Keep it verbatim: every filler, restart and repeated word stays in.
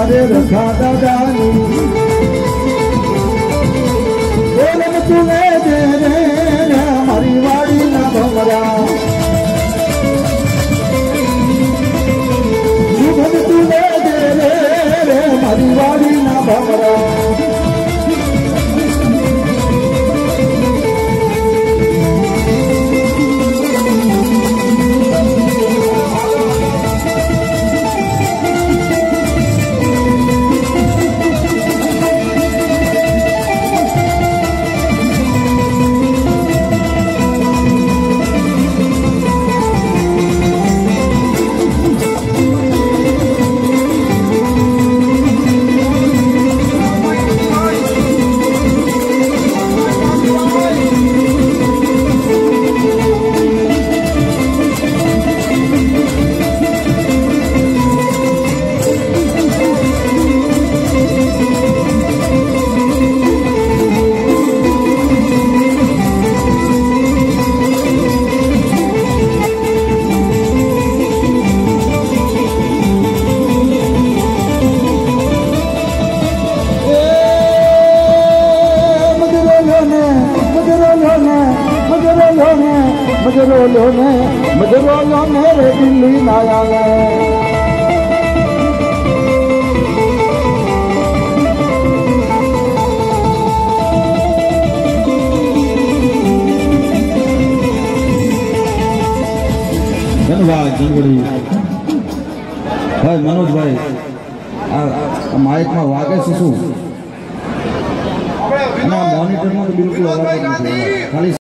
मारे रखा दादानी बोलम तुने दे रे हमारी वाड़ी ना भमरा शुभम तुने दे रे हमारी वाड़ी ना भमरा मजरोलो ने मजरोलो ने रे दिल्ली लाया है धन्यवाद जंगड़ी भाई मनोज भाई आ माइक में वागे से शू मॉनिटर में तो बिल्कुल अवाज नहीं खाली